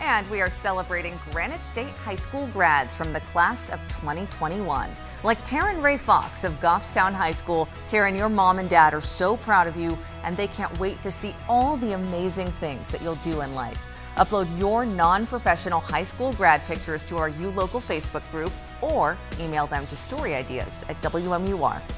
And we are celebrating Granite State High School grads from the class of 2021. Like Taryn Ray Fox of Goffstown High School. Taryn, your mom and dad are so proud of you, and they can't wait to see all the amazing things that you'll do in life. Upload your non-professional high school grad pictures to our U Local Facebook group or email them to storyideas@WMUR.TV.